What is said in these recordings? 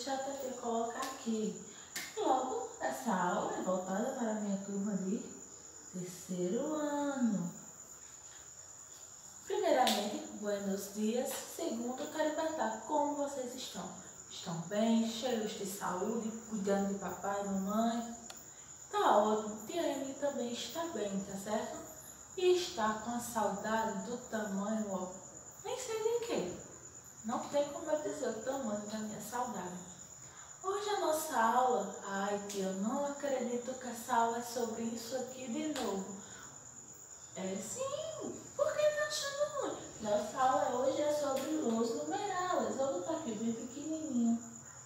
já tentei colocar aqui. Logo, essa aula é voltada para a minha turma de terceiro ano. Primeiramente, buenos dias. Segundo, quero perguntar como vocês estão. Estão bem, cheios de saúde, cuidando de papai e mamãe? Tá ótimo. Tia Emily também está bem, tá certo? E está com a saudade do tamanho, ó, nem sei de quê. Não tem como eu dizer o tamanho da minha saudade. Hoje a nossa aula, ai tia, eu não acredito que essa aula é sobre isso aqui de novo. É sim, por que tá achando ruim? Nossa aula hoje é sobre los numerales. Eu vou botar aqui bem pequenininho.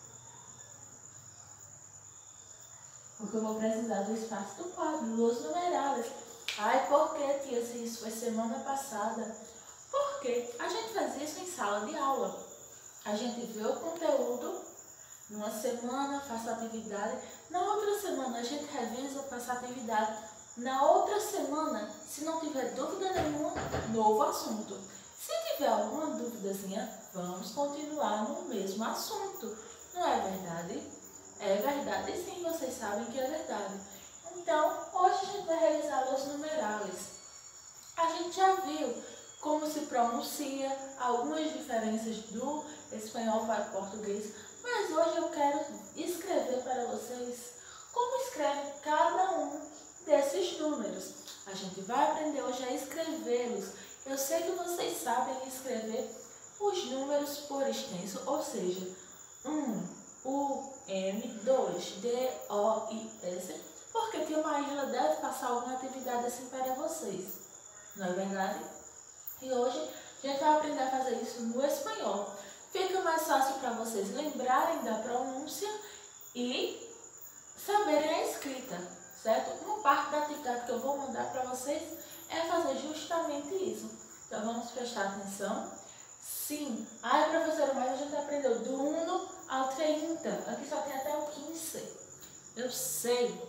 Porque eu vou precisar do espaço do quadro, los numerales. Ai, por que, tia, se isso foi semana passada? Porque a gente faz isso em sala de aula. A gente vê o conteúdo, numa semana faça atividade, na outra semana a gente revisa, faça atividade, na outra semana, se não tiver dúvida nenhuma, novo assunto. Se tiver alguma duvidazinha, vamos continuar no mesmo assunto. Não é verdade? É verdade sim, vocês sabem que é verdade. Então, hoje a gente vai revisar os numerales. A gente já viu como se pronuncia, algumas diferenças do espanhol para o português, mas hoje eu quero escrever para vocês como escreve cada um desses números. A gente vai aprender hoje a escrevê-los. Eu sei que vocês sabem escrever os números por extenso, ou seja, 1, U, M, 2, D, O e S, porque tia Maíla deve passar alguma atividade assim para vocês, não é verdade? E hoje a gente vai aprender a fazer isso no espanhol. Fica mais fácil para vocês lembrarem da pronúncia e saberem a escrita, certo? Uma parte da atividade que eu vou mandar para vocês é fazer justamente isso. Então vamos prestar atenção. Sim. Ai, professora, mas a gente aprendeu do 1 ao 30. Aqui só tem até o 15. Eu sei.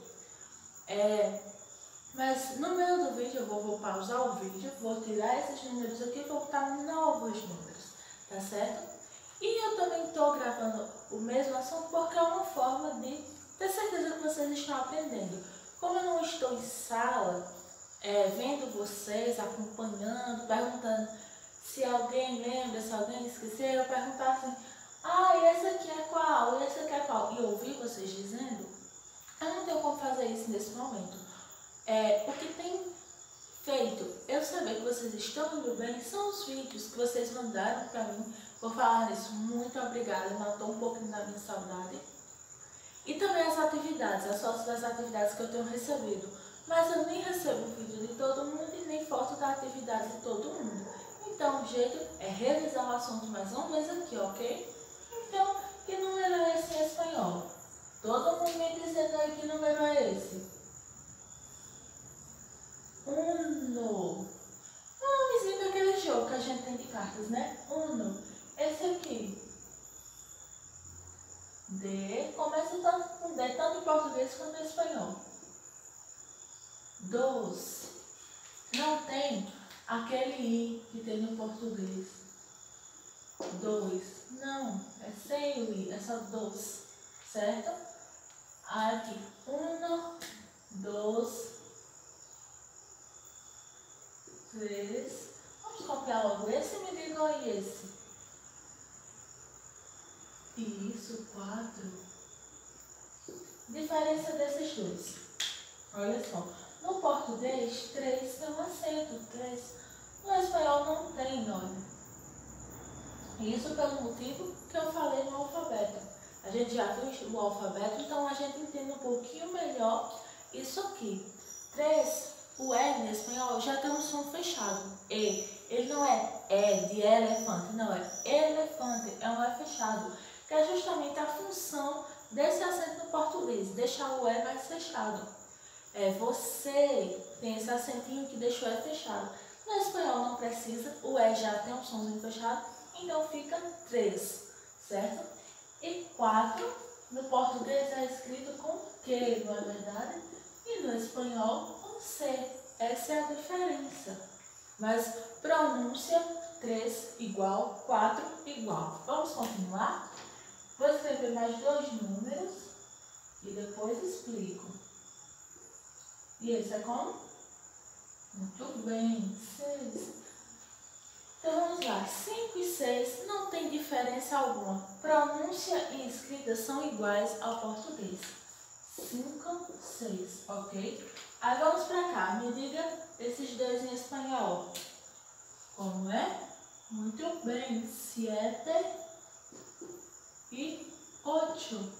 Mas no meio do vídeo eu vou pausar o vídeo, vou tirar esses números aqui e vou botar novos números, tá certo? E eu também estou gravando o mesmo assunto porque é uma forma de ter certeza que vocês estão aprendendo. Como eu não estou em sala, vendo vocês, acompanhando, perguntando se alguém lembra, se alguém esqueceu, eu perguntar assim, e esse aqui é qual? E esse aqui é qual? E ouvir vocês dizendo, eu não tenho como fazer isso nesse momento. O que tem feito eu saber que vocês estão indo bem são os vídeos que vocês mandaram para mim. Vou falar nisso, muito obrigada, matou um pouquinho da minha saudade. E também as atividades, as fotos das atividades que eu tenho recebido. Mas eu nem recebo vídeo de todo mundo e nem foto da atividade de todo mundo. Então o jeito é revisar o assunto mais uma vez aqui, ok? Então, que número é esse em espanhol? Todo mundo me dizendo aí que número é esse. Uno. Um nomezinho daquele jogo que a gente tem de cartas, né? Uno. Esse aqui. D. Começa tanto com D, tanto em português quanto em espanhol. Dos. Não tem aquele I que tem no português. Dois. Não. É sem o I. É só dos. Certo? Aqui. Uno. Dos. 3. Vamos copiar logo esse e me diga aí esse. Isso, 4. Diferença desses dois. Olha só. No português, 3 tem um acento. 3. No espanhol não tem, olha. Isso pelo motivo que eu falei no alfabeto. A gente já viu o alfabeto, então a gente entende um pouquinho melhor isso aqui. 3. O E em espanhol já tem um som fechado. E. Ele não é E de elefante, não, é elefante, é um E fechado, que é justamente a função desse acento no português, deixar o E mais fechado. Você tem esse acentinho que deixa o E fechado. No espanhol não precisa, o E já tem um somzinho fechado, então fica 3, certo? E 4, no português é escrito com Q, não é verdade? E no espanhol com C. Essa é a diferença. Mas pronúncia 3 igual, 4 igual. Vamos continuar? Vou escrever mais 2 números e depois explico. E esse é como? Muito bem, 6. Então vamos lá, 5 e 6 não tem diferença alguma. Pronúncia e escrita são iguais ao português. 5, 6, ok? Aí vamos para cá, me diga esses dois em espanhol. Como é? Muito bem, 7 e 8.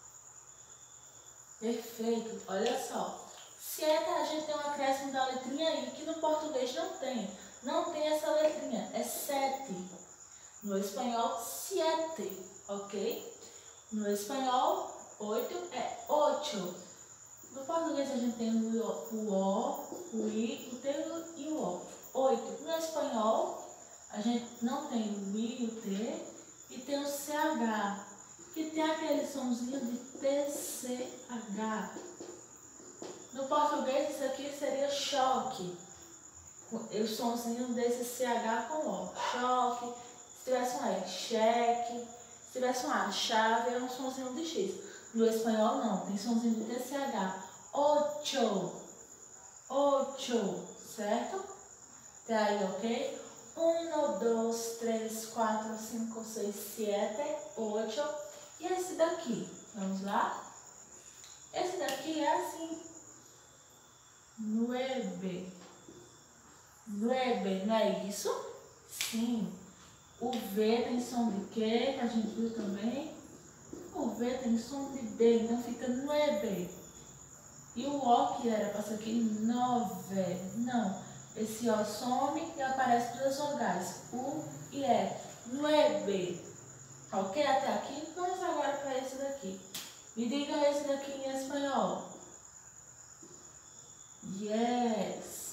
Perfeito, olha só. 7 a gente tem um acréscimo da letrinha I, que no português não tem. Não tem essa letrinha, é 7. No espanhol, 7, ok? No espanhol, 8 é 8. No português a gente tem o O, o I, o T e o O. 8. No espanhol, a gente não tem o I e o T e tem o CH, que tem aquele somzinho de TCH. No português, isso aqui seria choque. O somzinho desse CH com O. Choque. Se tivesse um E, cheque. Se tivesse um A, chave, é um somzinho de X. No espanhol, não. Tem somzinho de TCH. Ocho. Ocho. Certo? Até aí, ok? 1, 2, 3, 4, 5, 6, 7, 8. E esse daqui? Vamos lá? Esse daqui é assim. 9. 9, não é isso? Sim. O V tem som de quê? Que a gente viu também. O V tem som de B, então fica 9. E o O que era para ser aqui 9. Não. Esse O some e aparece duas vogais. U e E. 9. Ok? Até aqui. Vamos agora para esse daqui. Me diga esse daqui em espanhol. Yes.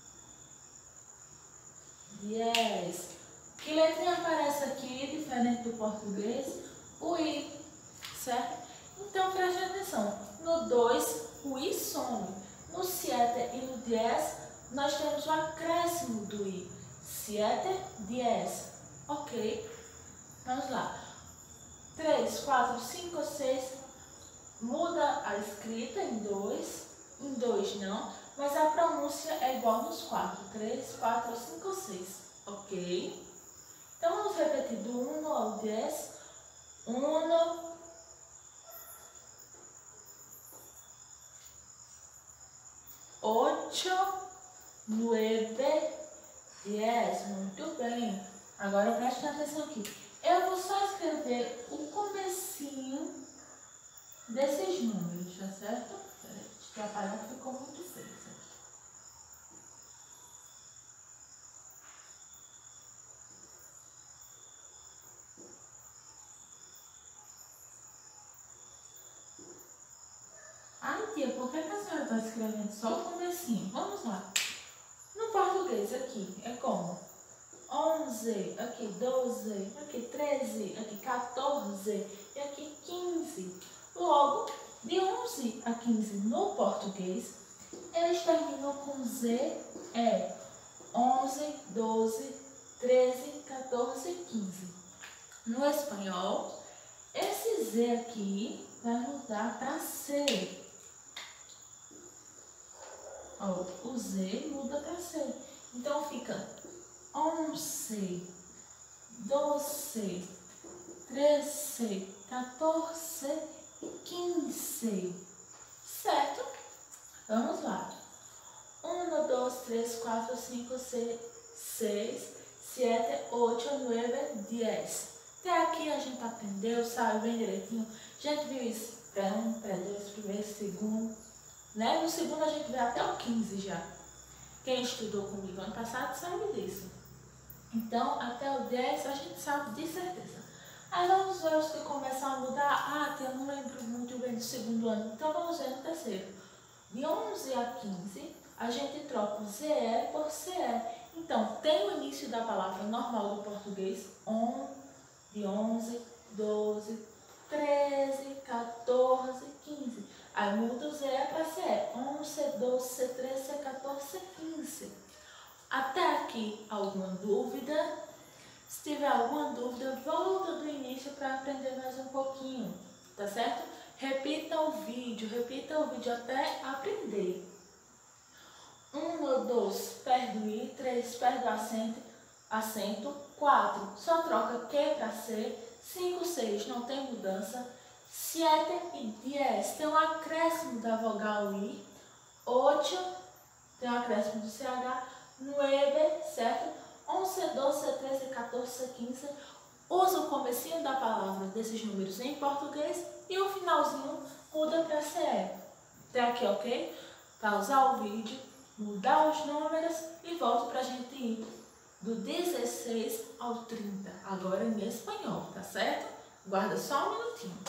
Yes. Que letrinha aparece aqui, diferente do português? O I, certo? Então, preste atenção. No 2, o I some. No 7 e no 10, nós temos o acréscimo do I. 7, 10. Ok? Vamos lá. 3, 4, 5, 6. Muda a escrita em 2. Em 2 não. Mas a pronúncia é igual nos 4. 3, 4, 5, 6. Ok? Então, vamos repetir do 1 ao 10. 1, 8, 9, 10. Muito bem. Agora preste atenção aqui. Eu vou só escrever o comecinho desses números, tá certo? Acho que a palha ficou muito feia. Ai, tia, por que a senhora está escrevendo só o comecinho? Vamos lá. No português aqui é como? 11, aqui 12, aqui 13, aqui 14 e aqui 15. Logo, de 11 a 15 no português, eles terminam com Z, 11, 12, 13, 14 e 15. No espanhol, esse Z aqui vai mudar para C. Ó, o Z muda para C. Então fica 11, 12, 13, 14 e 15. Certo? Vamos lá. 1, 2, 3, 4, 5, 6, 7, 8, 9, 10. Até aqui a gente aprendeu, sabe bem direitinho. A gente viu isso pré-1, pré-2, primeiro, segundo. Né? No segundo a gente vê até o 15 já. Quem estudou comigo ano passado sabe disso. Então, até o 10 a gente sabe de certeza. Aí vamos ver os que começam a mudar. Ah, eu não lembro muito bem do segundo ano. Então vamos ver no terceiro. De 11 a 15, a gente troca o ZE por CE. Então, tem o início da palavra normal do português. De 11, 12, 13, 14, 15. Aí muda o ZE para CE. 11, 12, 13, 14, 15. Até aqui, alguma dúvida? Se tiver alguma dúvida, volta do início para aprender mais um pouquinho, tá certo? Repita o vídeo até aprender. 1 ou 2, perde o I, 3, perde o acento, 4, só troca Q para C, 5, 6, não tem mudança, 7 e 10, tem um acréscimo da vogal I, 8, tem um acréscimo do CH, 9, certo? 11, 12, 13, 14, 15, usa o comecinho da palavra desses números em português e o finalzinho muda para CE. Até aqui, ok? Pausar o vídeo, mudar os números e volto para a gente ir do 16 ao 30, agora em espanhol, tá certo? Guarda só um minutinho.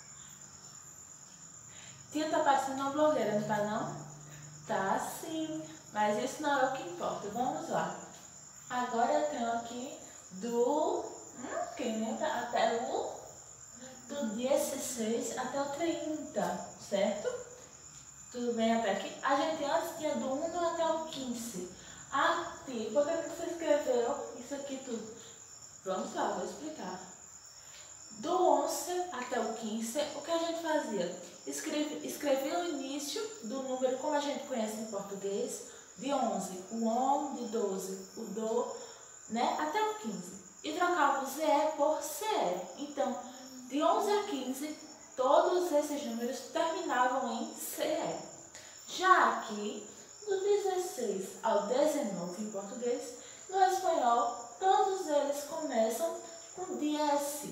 Tia, tá parecendo uma blogueira, não tá não? Tá sim, mas isso não é o que importa. Vamos lá. Agora eu tenho aqui quem lembra? Até do 16 até o 30, certo? Tudo bem até aqui? A gente antes tinha do 1 até o 15. Aqui, por que você escreveu isso aqui tudo? Vamos lá, vou explicar. Do 11 até o 15, o que a gente fazia? Escrevia o início do número como a gente conhece em português, de 11, o ON, de 12, o DO, né, até o 15. E trocava o ZE por CE. Então, de 11 a 15, todos esses números terminavam em CE. Já aqui, do 16 ao 19 em português, no espanhol, todos eles começam com DS.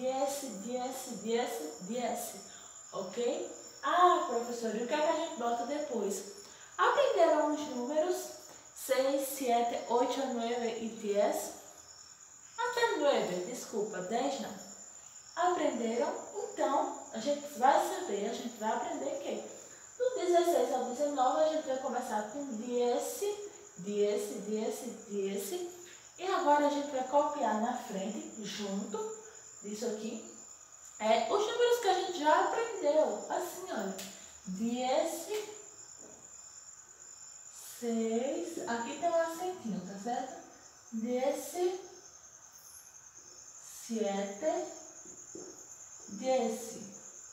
DS, ok? Professor, e o que é que a gente bota depois? Aprenderam os números 6, 7, 8, 9 e 10? Até 9, desculpa, 10 não. Aprenderam? Então, a gente vai saber, a gente vai aprender que do 16 ao 19 a gente vai começar com DS. E agora a gente vai copiar na frente, junto disso aqui, os números que a gente já aprendeu. Assim, olha, DS 6, aqui tem um acentinho, tá certo? DS 7, DS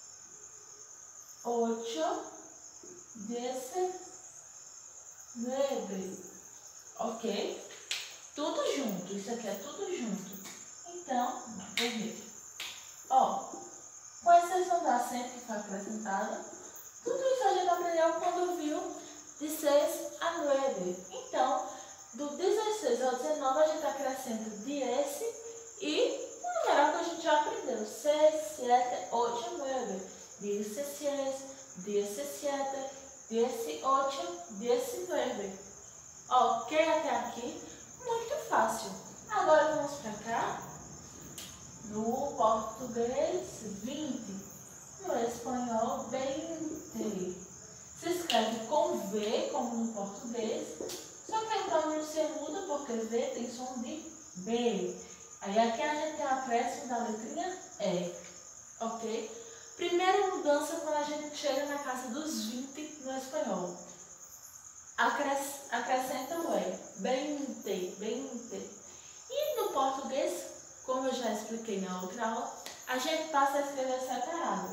8, DS 9, ok? Tudo junto, isso aqui é tudo junto. Então, vamos ver. Com exceção do acento que foi acrescentado, tudo isso a gente aprendeu quando viu de 6 a 9. Então, do 16 ao 19 a gente acrescenta DS e o numeral que a gente já aprendeu, 6, 7, 8, 9. 16, 17, 18, 19. Ok até aqui? Muito fácil. Agora vamos para cá. No português, 20. No espanhol, 20. Se escreve com V, como no português. Só que a pronúncia muda porque V tem som de B. Aí aqui a gente tem o acréscimo da letrinha E. Ok? Primeira mudança quando a gente chega na casa dos 20 no espanhol. Acrescenta o E. 20. E no português, como eu já expliquei na outra aula, a gente passa a escrever separado.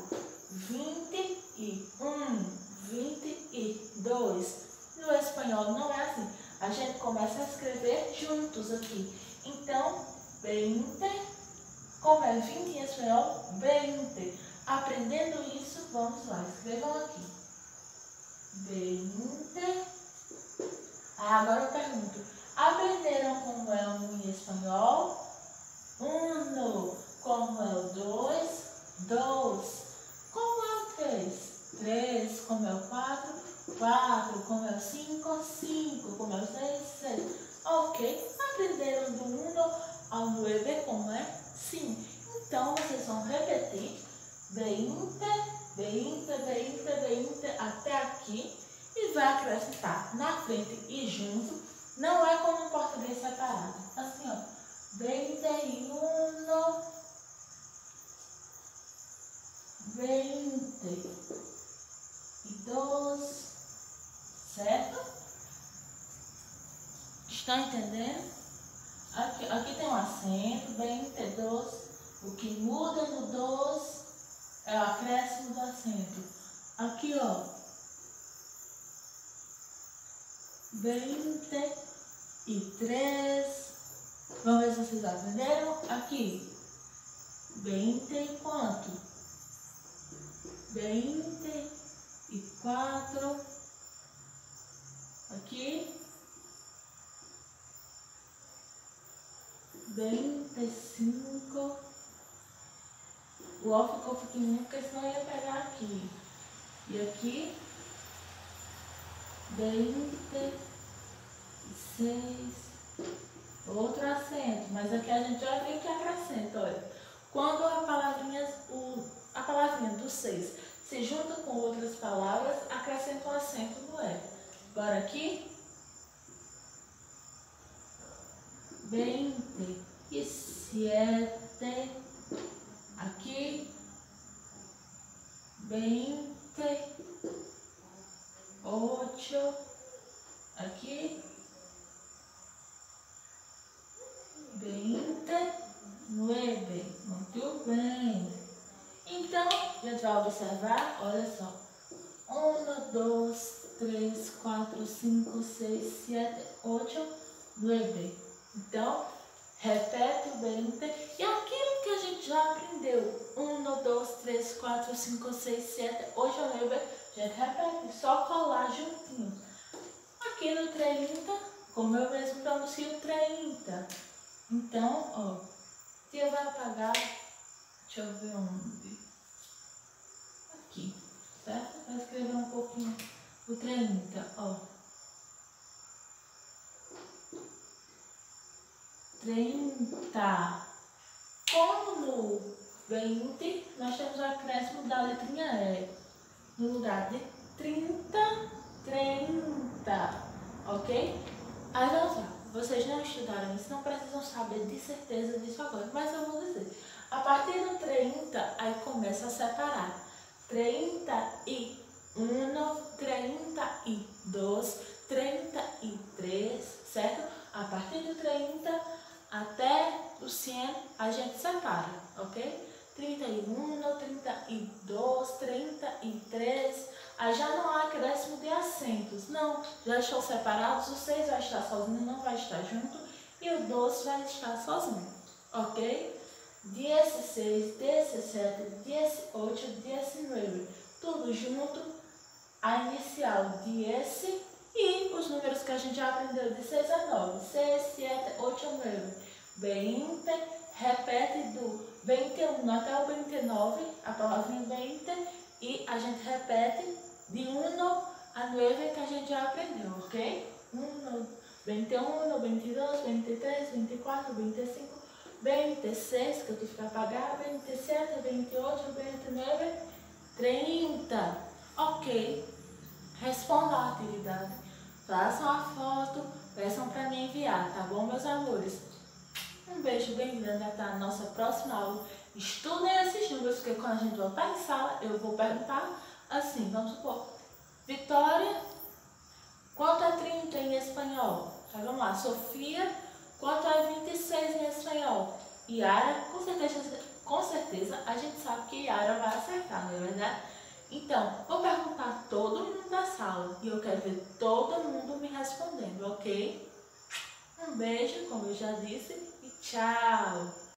21, 22. No espanhol não é assim. A gente começa a escrever juntos aqui. Então, 20, como é 20 em espanhol, 20. Aprendendo isso, vamos lá, escrevam aqui. 20. Agora eu pergunto, aprenderam como é o 1 em espanhol? 1. Como é o 2? 2. Como é o 3? 3. Como é o 4? 4. Como é o 5? 5. Como é o 6? 6. Ok. Aprenderam do 1 ao 9 como é? Sim. Então, vocês vão repetir 20, até aqui e vai acrescentar na frente e junto. Não é como em português separado. Assim, ó. 21, 22, certo? Estão entendendo? Aqui tem um acento. O que muda no 2 é o acréscimo do acento. Aqui, ó. 23. Vamos ver se vocês aprenderam. Aqui. 20 e quanto? 24. Aqui. 25. O O ficou pequenininho porque senão ia pegar aqui. E aqui. 26. Outro acento. Mas aqui a gente já viu que acrescenta, olha. Quando a palavrinha do 6 se junta com outras palavras, acrescenta um acento no E. Agora aqui. 27. Aqui. 28. Aqui. 29. Muito bem. Então, a gente vai observar, olha só. 1, 2, 3, 4, 5, 6, 7, 8, 9. Então, repete o 20. E aquilo que a gente já aprendeu. 1, 2, 3, 4, 5, 6, 7, 8, 9. A gente repete, só colar juntinho. Aqui no 30, como eu mesmo pronuncio 30. Então, ó, tia vai apagar, deixa eu ver onde. Aqui, certo? Vai escrever um pouquinho o 30, ó. 30. Como no 20, nós temos o acréscimo da letrinha E. No lugar de 30, 30. Ok? Aí vamos lá. Vocês não estudaram isso, não precisam saber de certeza disso agora. Mas eu vou dizer. A partir do 30, aí começa a separar. 31, 32, 33, certo? A partir do 30 até o 100 a gente separa, ok? 31, 32, 33, aí já não há acréscimo de acentos, não, já estão separados, o 6 vai estar sozinho, não vai estar junto, e o 12 vai estar sozinho, ok? 16, 17, 18, 19, tudo junto, a inicial de esse e os números que a gente já aprendeu de 6 a 9, 6, 7, 8, 9, 20, repete do 21 até o 29, a palavrinha 20, e a gente repete de 1 a 9 que a gente já aprendeu, ok? 1, 21, 22, 23, 24, 25, 26, que eu tive que apagar, 27, 28, 29, 30. Ok. Respondam a atividade. Façam a foto, peçam para me enviar, tá bom, meus amores? Um beijo bem grande, até a nossa próxima aula. Estudem esses números, porque quando a gente voltar em sala, eu vou perguntar assim, vamos supor. Vitória, quanto é 30 em espanhol? Aí vamos lá, Sofia, quanto é 26 em espanhol? Yara, com certeza a gente sabe que Yara vai acertar, não é verdade? Então, vou perguntar a todo mundo da sala e eu quero ver todo mundo me respondendo, ok? Um beijo, como eu já disse, e tchau!